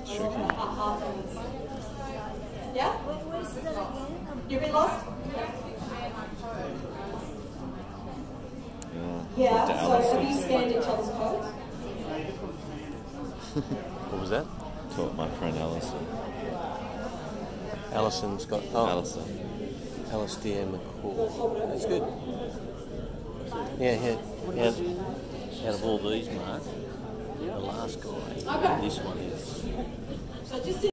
tricky. Yeah? Where's that again? You've been lost? Yeah. Yeah, so have you scanned each other's codes? What was that? Taught my friend Alison. Alison's got Alison. Alistair McCall. That's good. Yeah, out of all these, Mark, the last guy, this one is. So just